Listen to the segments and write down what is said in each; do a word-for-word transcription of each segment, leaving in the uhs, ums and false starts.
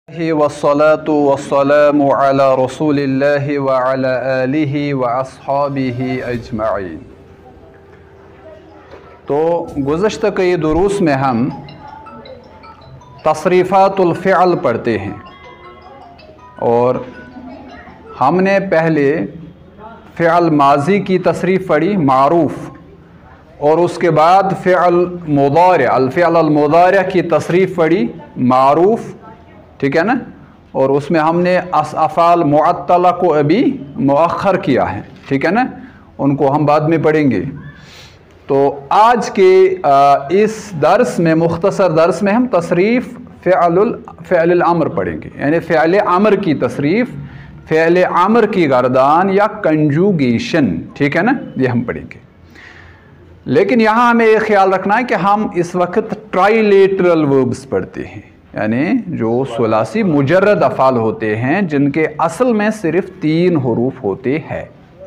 वस्सलातु वस्सलामु अला रसूलिल्लाहि व अला आलिहि व अस्हाबिहि अजमाइन। तो गुज़श्ता कई दुरूस में हम तसरीफ़ातुल फ़िअल पढ़ते हैं और हमने पहले फ़िअल माज़ी की तसरीफ़ पढ़ी मारूफ़, और उसके बाद फ़िअल मुदारि अल फ़िअल अल मुदारि की तसरीफ़ पढ़ी मारूफ़, ठीक है ना। और उसमें हमने अस अफ़ाल मुअत्तला को अभी मुअख्खर किया है, ठीक है ना, उनको हम बाद में पढ़ेंगे। तो आज के आ, इस दर्स में मुख्तसर दर्स में हम तसरीफ़ फ़िअलुल फ़िअलुल अम्र पढ़ेंगे, यानी फ़िअल अम्र की तसरीफ़, फ़िअल अम्र की गर्दान या कंजुगेशन, ठीक है ना, ये हम पढ़ेंगे। लेकिन यहाँ हमें ये ख्याल रखना है कि हम इस वक्त ट्राइलेटरल वर्ब्स पढ़ते हैं, यानी जो सुलासी मुजर्रद अफ़ाल होते हैं जिनके असल में सिर्फ तीन हुरूफ होते हैं।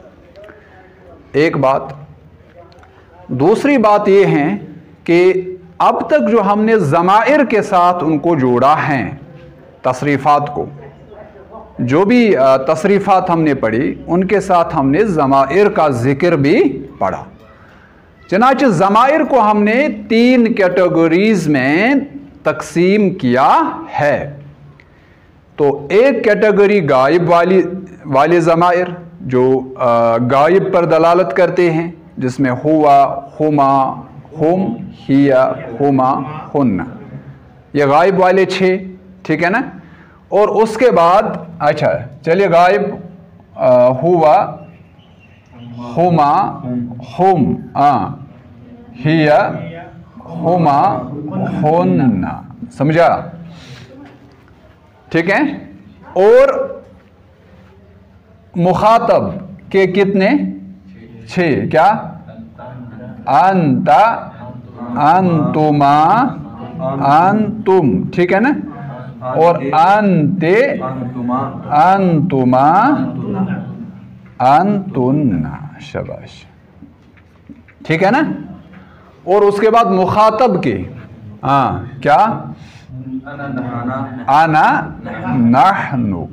एक बात। दूसरी बात ये है कि अब तक जो हमने ज़माइर के साथ उनको जोड़ा है, तसरीफ़ात को, जो भी तसरीफ़ात हमने पढ़ी उनके साथ हमने ज़माइर का ज़िक्र भी पढ़ा। चनाचे ज़माइर को हमने तीन कैटेगरीज़ में तकसीम किया है। तो एक कैटेगरी गायब वाली वाले ज़माइर जो गायब पर दलालत करते हैं, जिसमें हुआ, हुमा, हुम, हिया, हुमा, हुन्ना, ये गायब वाले छः, ठीक है ना। और उसके बाद अच्छा चलिए गायब आ, हुआ, हुमा, हुम, आ, हिया, हुमा, हुन्ना, समझा, ठीक है। और मुखातब के कितने? छः। क्या? अंता, अंतुमा, अंतुम, ठीक है ना। और अंते, अंतुमा, अंतुन्ना, शाबाश, ठीक है ना। और उसके बाद मुखातब के हाँ क्या? आना, नहनु।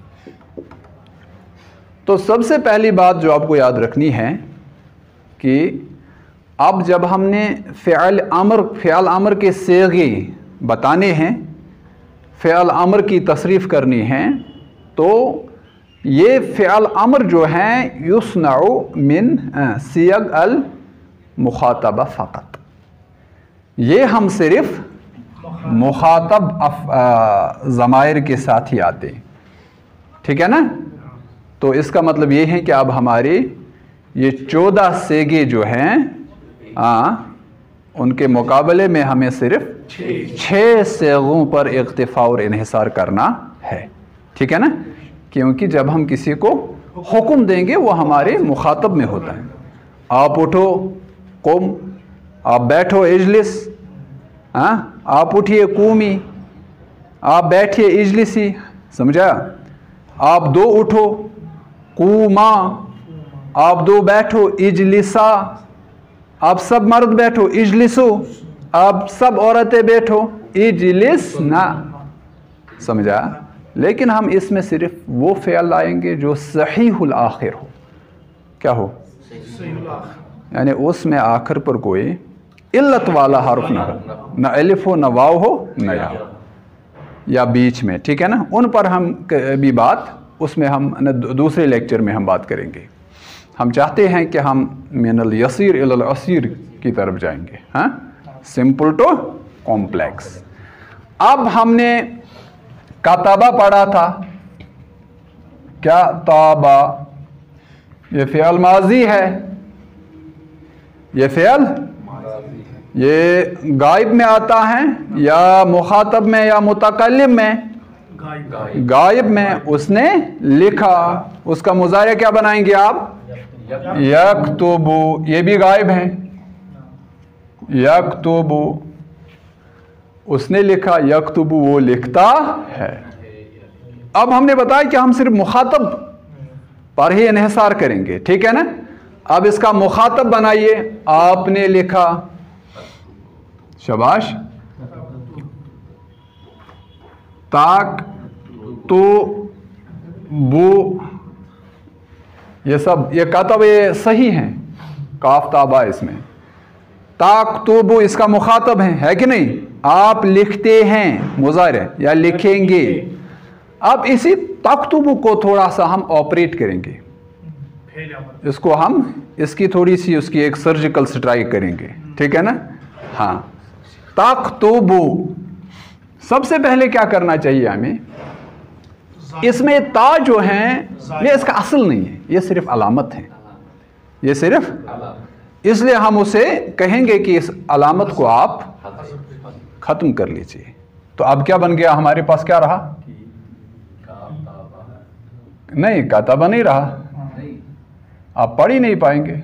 तो सबसे पहली बात जो आपको याद रखनी है कि अब जब हमने फ़िअल अम्र फ़िअल अम्र के सेगे बताने हैं, फ़िअल अम्र की तसरीफ़ करनी है, तो ये फ़िअल अम्र जो हैं युस्नउ मिन सियग अल मुखातबा फ़क़त, ये हम सिर्फ मुखातब ज़माइर के साथ ही आते हैं, ठीक है ना। तो इसका मतलब ये है कि अब हमारे ये चौदह सेगे जो हैं आ, उनके मुकाबले में हमें सिर्फ छः सेगों पर इक्तिफ़ा और इन्हिसार करना है, ठीक है ना। क्योंकि जब हम किसी को हुक्म देंगे वो हमारे मुखातब में होता है। आप उठो, कुम, आप बैठो, इजलिस, हाँ, आप उठिए, कूमी, आप बैठिए, इजलिसी, समझा। आप दो उठो, कूमा, आप दो बैठो, इजलिसा, आप सब मर्द बैठो, इजलिसो, आप सब औरतें बैठो, इजलिस ना, समझा। लेकिन हम इसमें सिर्फ वो फ़िअल लाएंगे जो सहीहुल आखिर हो। क्या हो? यानी उसमें आखिर पर कोई इल्लत वाला हर्फ ना हो, न अलिफ हो, न वाव हो, न या हो, या बीच में, ठीक है ना। उन पर हम भी बात उसमें हम न दूसरे लेक्चर में हम बात करेंगे। हम चाहते हैं कि हम मिनल यसीर इलल असीर की तरफ जाएंगे, हाँ, सिंपल टू कॉम्प्लेक्स। अब हमने काताबा पढ़ा था, क्या? ताबा, ये फ़िअल माजी है, ये फ़िअल ये गायब में आता है या मुखातब में या मुतकल्लिम में? गायब में। उसने लिखा, उसका मुज़ारे क्या बनाएंगे आप? यक्तुबु, ये भी गायब है, यक्तुबु, उसने लिखा, यक्तुबु, वो लिखता है। अब हमने बताया कि हम सिर्फ मुखातब पर ही इन्हिसार करेंगे, ठीक है ना। अब इसका मुखातब बनाइए, आपने लिखा, शाबाश, ताक तो वो ये सब ये कातब ये सही हैं, काफ ताबा इसमें। ताकतुबु इसका मुखातब है, है कि नहीं? आप लिखते हैं मुज़ारे या लिखेंगे। अब इसी ताकतुबु को थोड़ा सा हम ऑपरेट करेंगे, इसको हम इसकी थोड़ी सी उसकी एक सर्जिकल स्ट्राइक करेंगे, ठीक है ना? हाँ, ताकतुबु सबसे पहले क्या करना चाहिए हमें? इसमें ता जो है ये इसका असल नहीं है, ये सिर्फ अलामत है, ये सिर्फ, इसलिए हम उसे कहेंगे कि इस अलामत को आप खत्म कर लीजिए। तो अब क्या बन गया हमारे पास? क्या रहा? नहीं, काताबा नहीं रहा, आप पढ़ ही नहीं पाएंगे,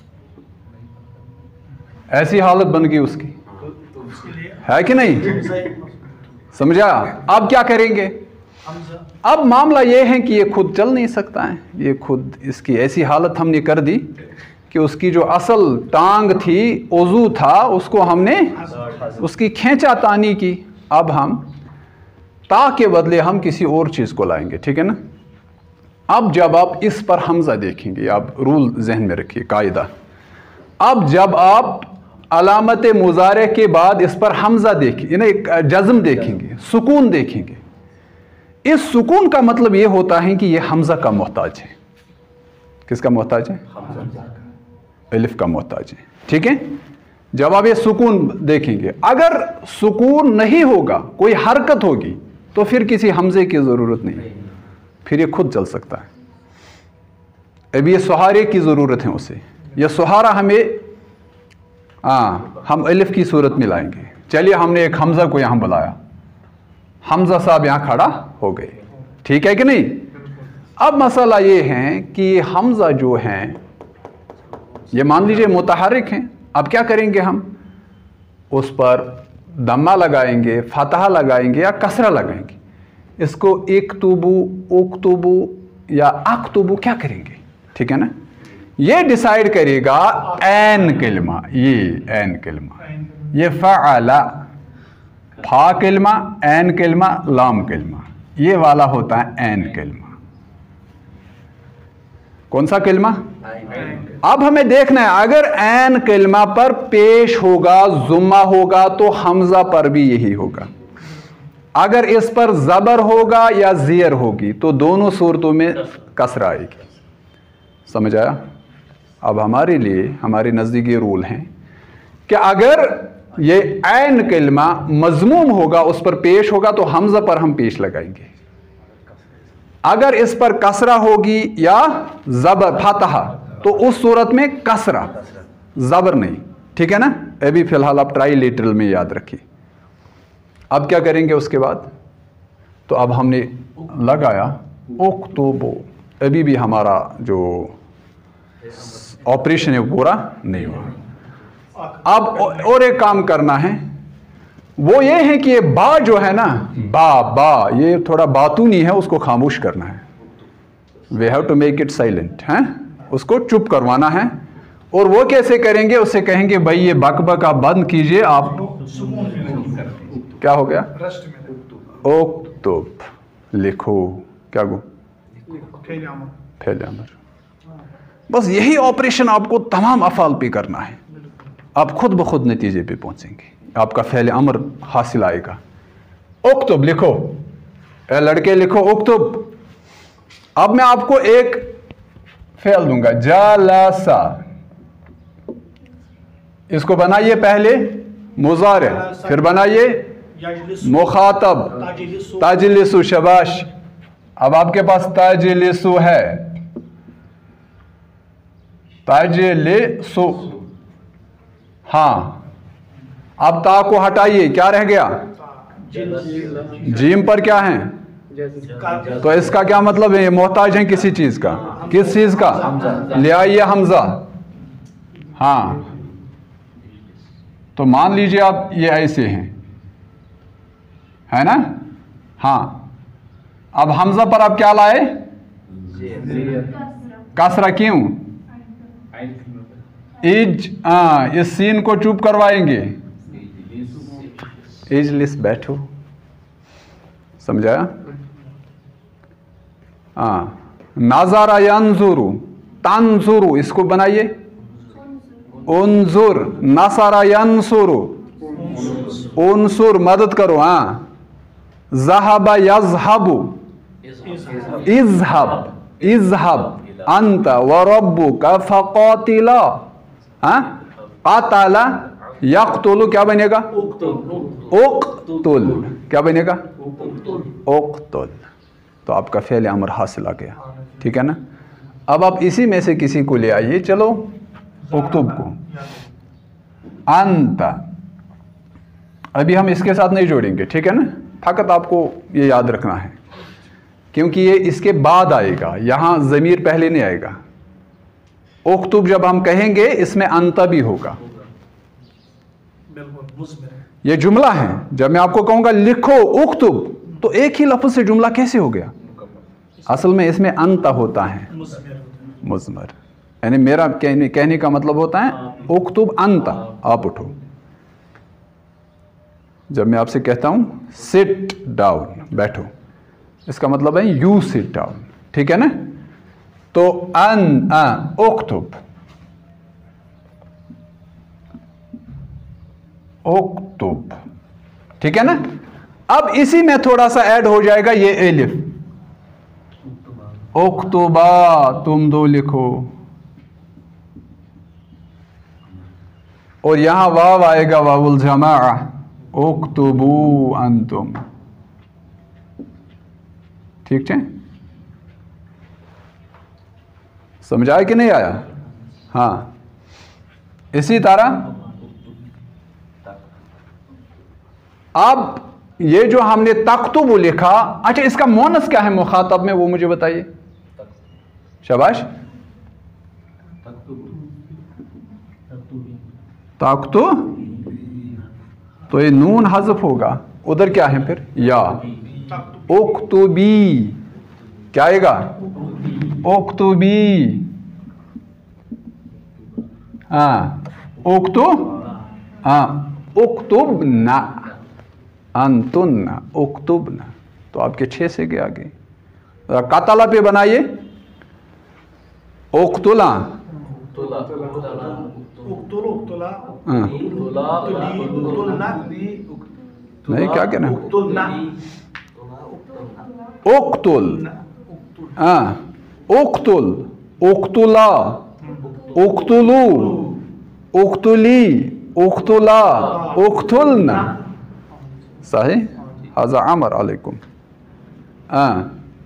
ऐसी हालत बन गई उसकी, है कि नहीं? समझा? अब क्या करेंगे? अब मामला ये है कि ये खुद चल नहीं सकता है, ये खुद, इसकी ऐसी हालत हमने कर दी कि उसकी जो असल टांग थी, उज़ू था, उसको हमने उसकी खींचा तानी की। अब हम ता के बदले हम किसी और चीज़ को लाएंगे, ठीक है ना? अब जब आप इस पर हमज़ा देखेंगे, आप रूल जहन में रखिए, कायदा, अब जब आप अलामत मुज़ारे के बाद इस पर हमज़ा देखेंगे, यानी जज़म देखेंगे, सुकून देखेंगे, इस सुकून का मतलब ये होता है कि ये हमज़ा का मोहताज है। किसका मोहताज है? अलिफ का मोहताज है, ठीक है? जब आप ये सुकून देखेंगे, अगर सुकून नहीं होगा, कोई हरकत होगी, तो फिर किसी हमज़े की ज़रूरत नहीं, फिर ये खुद चल सकता है। अब ये सहारे की ज़रूरत है उसे, यह सहारा हमें हाँ हम अलिफ की सूरत में लाएंगे। चलिए, हमने एक हमज़ा को यहाँ बुलाया, हमज़ा साहब यहाँ खड़ा हो गए, ठीक है कि नहीं? अब मसला ये है कि हमज़ा जो हैं ये मान लीजिए मुतहर्रिक हैं। अब क्या करेंगे हम? उस पर दम्मा लगाएंगे, फतहा लगाएंगे या कसरा लगाएंगे। इसको इक्तुबु, उक्तुबु या अक्तुबु क्या करेंगे, ठीक है ना? ये डिसाइड करेगा ऐन कलमा, ये ऐन कलमा, ये फ़अला, फा कलमा, ऐन कलमा, लाम कलमा, ये वाला होता है ऐन कलमा। कौन सा कलमा? अब हमें देखना है, अगर ऐन कलमा पर पेश होगा, जुम्मा होगा, तो हमजा पर भी यही होगा। अगर इस पर जबर होगा या ज़ियर होगी, तो दोनों सूरतों में कसरा आएगी। समझ आया? अब हमारे लिए, हमारे नज़दीक ये रूल हैं कि अगर ये ऐन कलमा मज़मूम होगा, उस पर पेश होगा, तो हमजा पर हम पेश लगाएंगे। अगर इस पर कसरा होगी या जबर, फतहा, तो उस सूरत में कसरा, जबर नहीं, ठीक है ना? अभी फिलहाल आप ट्राइलेटरल में याद रखिए। अब क्या करेंगे उसके बाद? तो अब हमने लगाया उक्तुबु, अभी भी हमारा जो ऑपरेशन है वो पूरा नहीं हुआ। अब और एक काम करना है, वो ये है कि ये बा जो है ना, बा बा ये थोड़ा बातूनी है, उसको खामोश करना है। We have to make it silent, हैं? उसको चुप करवाना है। और वो कैसे करेंगे? उससे कहेंगे भाई ये बक बक आप बंद कीजिए, आप क्या हो गया? उक्तुब, लिखो, क्या गो? फेल अमर। बस यही ऑपरेशन आपको तमाम अफ़ाल पे करना है, आप खुद ब खुद नतीजे पे पहुंचेंगे, आपका फेल अमर हासिल आएगा। उक्तुब लिखो, ए लड़के लिखो उक्तुब। अब मैं आपको एक फेल दूंगा, जलसा, इसको बनाइए पहले मुज़ारे, फिर बनाइए मुखातब, ताजलिसु, शबाश। अब आपके पास ताजलिसु है, ताजलिसु, हाँ। अब ता को हटाइए, क्या रह गया? जीम पर क्या है? तो इसका क्या मतलब है? ये मोहताज है किसी चीज का, किस चीज का? ले आइए हमजा, हाँ। तो मान लीजिए आप ये ऐसे हैं, है ना? हाँ। अब हमजा पर आप क्या लाए? कसरा, क्यों? इज, हाँ, इस सीन को चुप करवाएंगे, इजलिस, बैठो। समझाया? हाँ, नाज़ारा यंजुरु, तंजुरु, इसको बनाइए उन्जुर, नसरा यंसुरु, उनसुर, मदद करो। हाँ, ज़हबा यज़हबु, इज़हब, इज़हब अंत व रब्बुका फ़क़ातिला। हाँ, क़तला यक़तुलु क्या बनेगा? उक़तुल, क्या बनेगा? उक़तुल। तो आपका फ़ेल अमर हासिल आ गया, ठीक है ना। अब आप इसी में से किसी को ले आइए, चलो उक्तुब को, अंत, अभी हम इसके साथ नहीं जोड़ेंगे, ठीक है ना। फकत आपको ये याद रखना है क्योंकि ये इसके बाद आएगा, यहाँ ज़मीर पहले नहीं आएगा। उक्तुब जब हम कहेंगे इसमें अंत भी होगा। ये जुमला है, जब मैं आपको कहूँगा लिखो उक्तुब, तो एक ही लफ्ज़ से जुमला कैसे हो गया? असल में इसमें अंत होता है, मुज़मर, यानी मेरा कहने कहने का मतलब होता है उक्तुब अंत, आप उठो। जब मैं आपसे कहता हूँ सिट डाउन, बैठो, इसका मतलब है यू सिट डाउन, ठीक है ना। तो अन अ उक्तुब, उक्तुब, ठीक है ना। अब इसी में थोड़ा सा ऐड हो जाएगा ये एलिफ, उक्तुबा, तुम दो लिखो, और यहां वाव आएगा, वावुल जमा, उक्तुबू अंतुम, ठीक है। समझ आया कि नहीं आया? हाँ, इसी तरह अब ये जो हमने तख्तुबु लिखा, अच्छा इसका मोनस क्या है मुखातब में, वो मुझे बताइए। शाबाश, तख्तु, तो ये नून हज़फ होगा, उधर क्या है फिर या, उक्तुबी, क्या आएगा? उक्तुबी, हाँ, उक्तु, हाँ, उक्तुबना, अंतुन्ना, उक्तुबना, तो आपके छह से के आगे। कतला पे बनाइए, उक्तुला, नहीं, क्या कहना, उक्तुल, हाँ, उक्तुल, उक्तुला, उक्तुलू, उक्तुली, उक्तुला, उक्तुलना, सही। हाज़ा अमर अलैकुम। हाँ,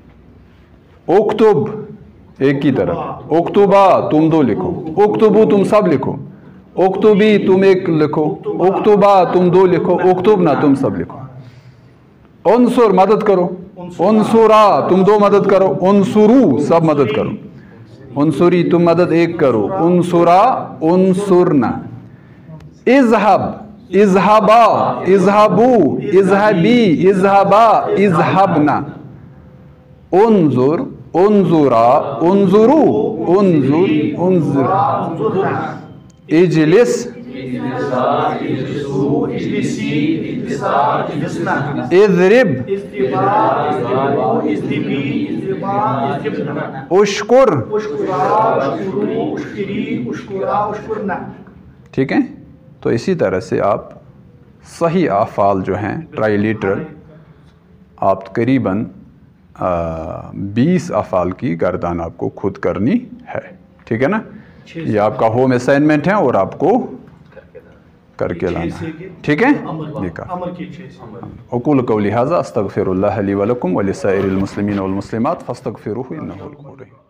उक्तुब एक की तरफ, उक्तुबा तुम दो लिखो, उक्तुबू तुम सब लिखो, उक्तुबी तुम एक लिखो, उक्तुबा तुम दो लिखो, उक्तुबना तुम सब लिखो। उनसुर मदद करो, उनसुरा तुम दो मदद करो, उनसुरू सब मदद करो, उनसुरी तुम मदद एक करो, उनसुरा उनसुरना। इज़हब, इज़हबा, इज़हबू, इज़हबी, इज़हबा, इज़हबना। उन्जुर, उन्जुरा, उन्जुरू, उन्जुर, उन्जुर। इजलिस, इज़रिब, उश्कुर, ठीक है। तो इसी तरह से आप सही आफ़ाल जो हैं ट्राइलिटरल, आप करीबन बीस अफ़ाल की गर्दान आपको खुद करनी है, ठीक है ना। ये आपका होम असाइनमेंट है और आपको करके लाना है, ठीक है। लिखा अक़ूलु क़ौली हाज़ा अस्तग़फ़िरुल्लाह ली व लकुम व लिसाइरिल मुस्लिमीन वल मुस्लिमात फ़स्तग़फ़िरूहु इन्नहु हुवल गफ़ूरुर रहीम।